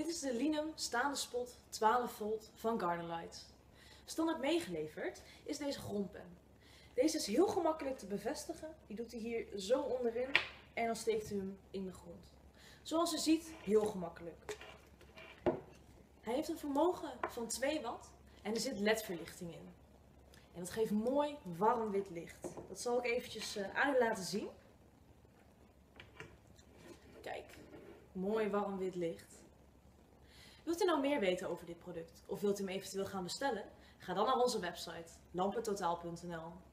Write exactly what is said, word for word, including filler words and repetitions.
Dit is de Linum staande spot twaalf volt van Gardenlight. Standaard meegeleverd is deze grondpen. Deze is heel gemakkelijk te bevestigen. Die doet hij hier zo onderin en dan steekt u hem in de grond. Zoals u ziet, heel gemakkelijk. Hij heeft een vermogen van twee watt en er zit L E D-verlichting in. En dat geeft mooi warm wit licht. Dat zal ik eventjes aan u laten zien. Kijk, mooi warm wit licht. Wilt u nou meer weten over dit product of wilt u hem eventueel gaan bestellen? Ga dan naar onze website lampentotaal punt n l.